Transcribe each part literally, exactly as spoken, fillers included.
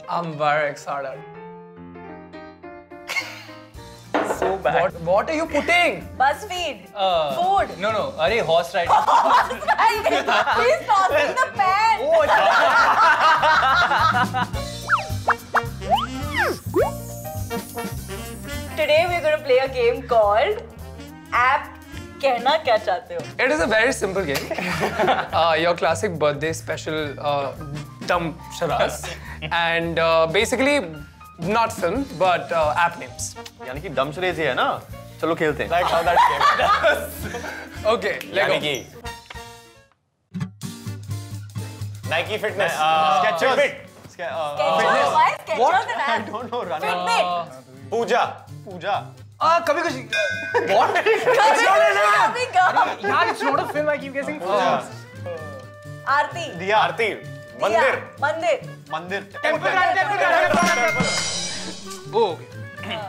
I'm very excited. So bad. What, what are you putting? BuzzFeed. Uh, Food. No, no. Arey, horse riding. Horse riding. He's tossing the pen. Oh, Today we're going to play a game called App Kehna Kya Chahte Ho? It is a very simple game. uh, your classic birthday special uh, dumb charades. And uh, basically, not film, but uh, app names. यानी कि dumb charades ही है ना? चलो खेलते हैं. Like how that game. Okay, let's go. Nike Fitness. Uh, Skechers. Fitbit. Skechers? Why is Skechers What? an I app? don't know. Running. Fitbit. Pooja. Puja. Ah, kabhi kushi. What? It's not an app. Yeah, it's not a film. I keep guessing. Puja. Aarti. Diya. Aarti. Mandir. Mandir. Mandir. Temple run, temple run, temple run, temple run. Oh, okay.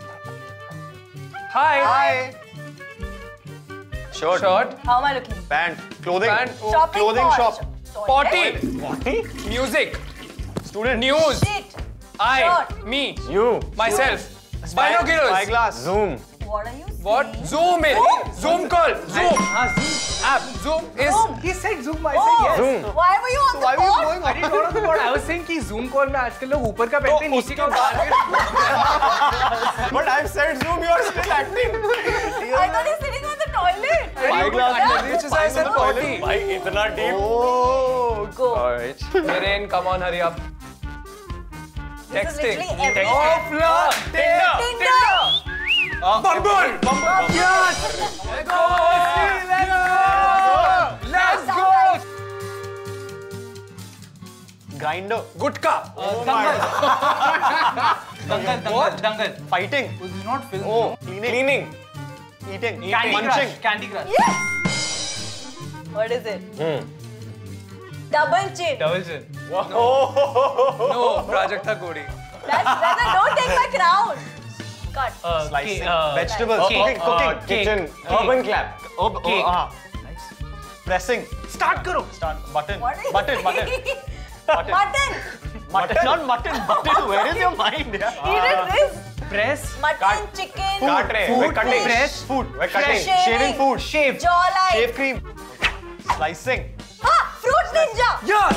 Hi. Hi. Shirt. Shirt. How am I looking? Pant. Clothing. Pant. Oh. Shopping Clothing mall. shop. Potty. Potty. Music. Student. News. Shit. I. Shirt. Me. You. Myself. Binoculars. Spyglass. Zoom. What are you saying? What? Zoom in. Zoom call. Zoom. Ah, Zoom. App. Zoom is. Zoom. He said Zoom. I Oh, said yes. Zoom. Why were you on the Why were you phone? going I didn't know the word. I was saying कि Zoom call में आजकल लोग ऊपर का पहनते हैं नीचे का उतार But I've said Zoom. You are still acting. I thought he's sitting on the toilet. Spyglass. Which is I said potty. भाई इतना deep. Oh. Go. Alright. Viren, come on, hurry up. This is Texting. literally every Oh, app. flood. Tinder. Tinder. Bumble. Bumble. Yes. Let's go. Let's go. Let's go. Grinder. Gutka. Oh my God. Dangal, dangal, dangal. Fighting. It is not film. Oh. Cleaning. Cleaning. Eating. Candy Munching. Crush. Candy Crush. Yes. What is it? Double chin. Double chin. No, Prajakta Koli. That's, that's a, don't take my crown. Cut. Uh, Slicing. ca- uh, Vegetables. cake. Cooking. Uh, Cooking. cake. Kitchen. Cake. Urban clap. Urb Cake. Oh, ah. Nice. Pressing. Start करो. Start. Button. What are you Button. Button. Mutton. Mutton. Mutton. Not mutton. Button. Where is your mind? Yeah. He did this. Press. Mutton, chicken, Cut. Food. We're cutting. Press. Food. We're cutting. Shaving. Shaving food. Shave. jawline. Shave cream. Slicing. Ah, fruit ninja. Yes.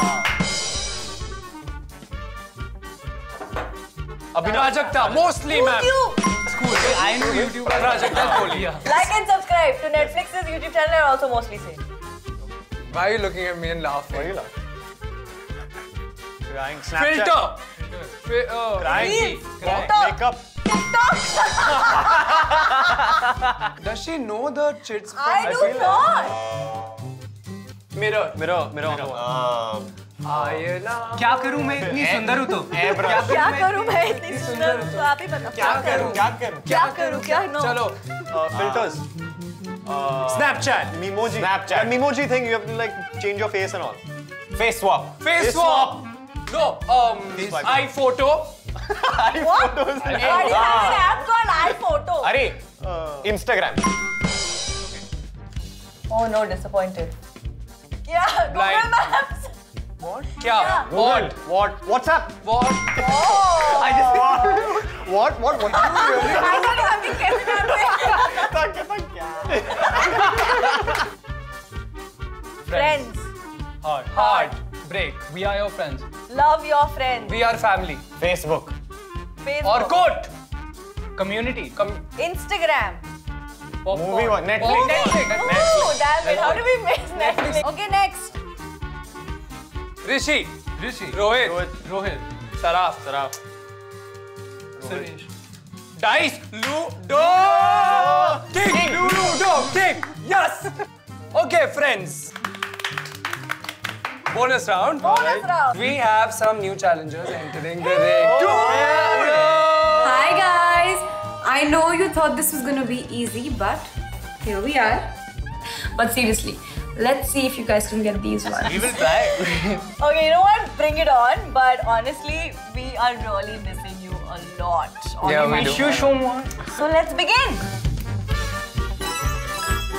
Prajakta, mostly ma'am. YouTube. School. I know YouTube. Prajakta Koli. Like and subscribe to Netflix's YouTube channel and also mostly say. Why are you looking at me and laughing? Why are you laughing? Crying. Snapchat. Filter. Fi- uh, Crying. Reels. Crying. TikTok. Makeup. TikTok. Does she know the chits? from- I do not. Mirror. Mirror. Mirror. Um, आयना. क्या करूँ मैं इतनी सुंदर हूँ तो? क्या करूँ मैं इतनी सुंदर हूँ तो आप ही बताओ. क्या करूँ? क्या करूँ? क्या करूँ? क्या no. चलो. Uh, filters. Uh, Snapchat. Memoji. Snapchat. That Memoji thing, you have to like change your face and all. Face swap. Face Face swap. No. Um. swipe. iPhoto. What? Why do you have an app called iPhoto? अरे. Uh, Instagram. Oh no, disappointed. Yeah, Blind. Google Maps. What? क्या? Yeah. What? what? WhatsApp. What? Oh. I just. What? What? What? I thought you were Kevin Friends. Hard. Hard. Break. We are your friends. Love your friends. We are family. Facebook. Facebook. Orkut. Community. Com- Instagram. popcorn. Movie one. Netflix. Popcorn. Ooh, damn it. How do we miss Netflix? Okay, next. Rishi. Rishi. Rohit. Rohit. Rohit. Saraf. Saraf. Suresh. Dice. Ludo. King. Ludo. King. Yes. Okay, friends. Bonus round. Bonus round. We have some new challengers entering the ring. Hi guys! I know you thought this was gonna be easy, but here we are. But seriously, let's see if you guys can get these ones. We will try. Okay, you know what? Bring it on. But honestly, we are really missing you a lot. on Yeah, the we mic. do. Show show more. So let's begin.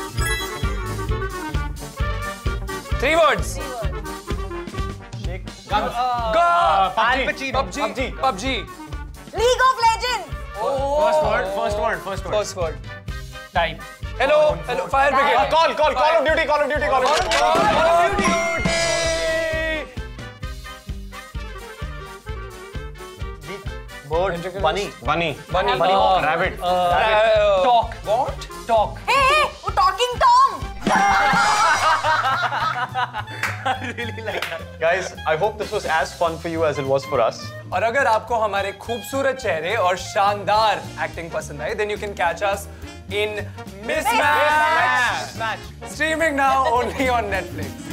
Three words. Shake. Al Pacino. PUBG. PUBG. League of Legends. First word, first word, first word. First word. Time. Hello, hello, fire brigade. Uh, call, call, Call of Duty, Call of Duty, Call of Duty. Call of Duty. Bird, bunny, bunny, Bunny. bunny, Uh, rabbit. Uh, Talk. What? Talk. Hey, hey, oh, Talking Tom. Guys, I hope this was as fun for you as it was for us. और अगर आपको हमारे खूबसूरत चेहरे और शानदार acting पसंद आए, then you can catch us in Mismatched. Mismatched. Streaming now only on Netflix.